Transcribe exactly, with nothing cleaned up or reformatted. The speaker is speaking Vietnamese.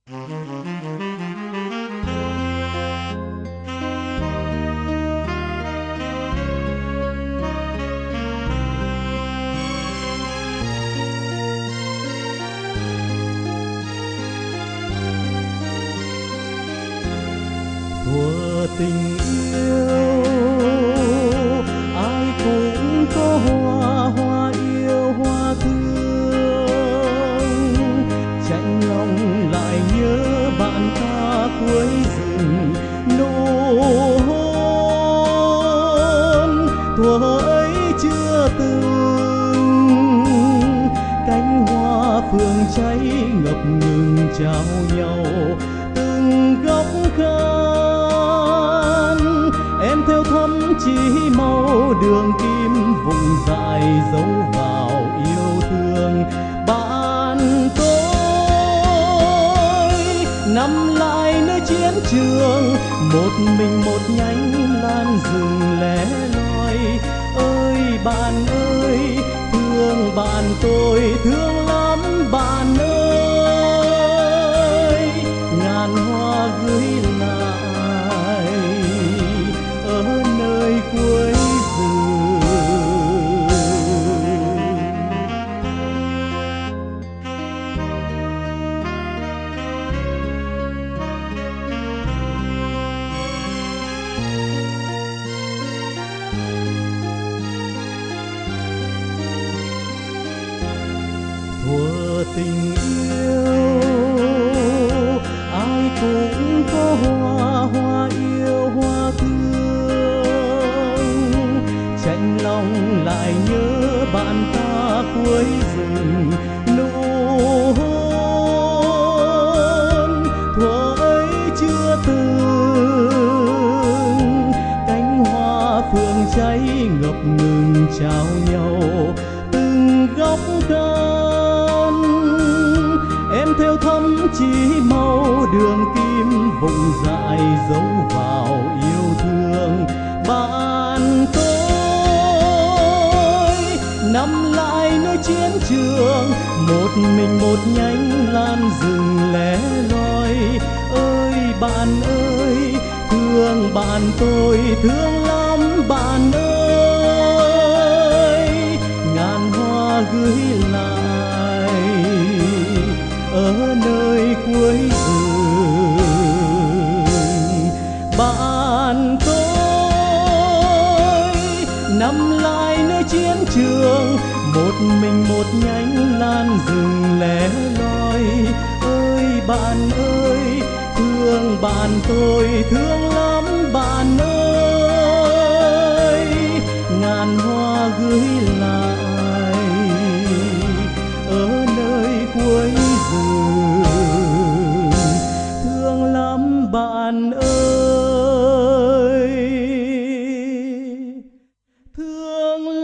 Thuở tình yêu ai cũng có hoa, hoa yêu hoa thương, chạnh lòng lại nhớ bạn ta cuối rừng nụ hôn. Thuở ấy chưa từng cánh hoa phượng cháy ngập ngừng trao nhau từng góc khan. Em theo thắm chỉ màu đường kim vùng dài dấu vào yêu thương bạn tôi. Nằm lại nơi chiến trường một mình một nhánh lan rừng lẻ loi. Ơi bạn ơi thương bạn tôi thương lắm bạn ơi. Ngàn hoa gửi lại ở nơi cuối rừng. Thuở tình yêu ai cũng có hoa, hoa yêu hoa thương, chạnh lòng lại nhớ bạn ta cuối rừng nụ hôn. Thuở ấy chưa từng cánh hoa phượng cháy ngập ngừng trao nhau từng góc khan. Em theo thắm chỉ màu đường kim vùng dài dấu vào yêu thương bạn tôi. Nằm lại nơi chiến trường một mình một nhánh lan rừng lẻ loi. Ơi bạn ơi thương bạn tôi thương lắm bạn ơi. Ngàn hoa gửi lại ở nơi cuối rừng bạn tôi. Nằm lại nơi chiến trường một mình một nhánh lan rừng lẻ loi. Ơi bạn ơi thương bạn tôi thương lắm bạn ơi. Ngàn hoa gửi lại ở nơi cuối rừng. Thương lắm bạn ơi thương